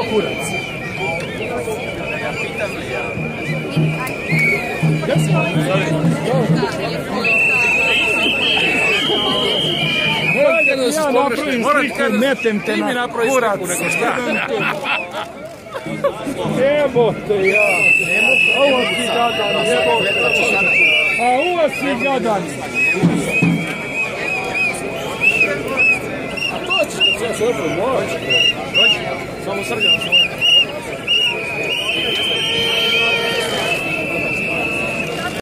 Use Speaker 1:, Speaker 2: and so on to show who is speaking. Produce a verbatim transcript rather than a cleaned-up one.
Speaker 1: kurac. Ja napravim sliku, metem te na kurac. Jebote ja. Ovo si gadan, jebote. A ovo si gadan. A to će se sve pomoći. Samo srđan.